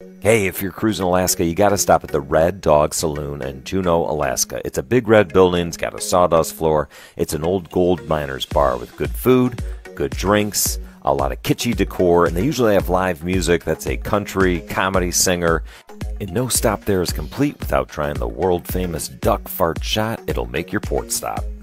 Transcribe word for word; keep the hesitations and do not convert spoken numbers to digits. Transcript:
Hey, if you're cruising Alaska, you got to stop at the Red Dog Saloon in Juneau, Alaska. It's a big red building. It's got a sawdust floor. It's an old gold miner's bar with good food, good drinks, a lot of kitschy decor, and they usually have live music. That's a country comedy singer. And no stop there is complete without trying the world-famous duck fart shot. It'll make your port stop.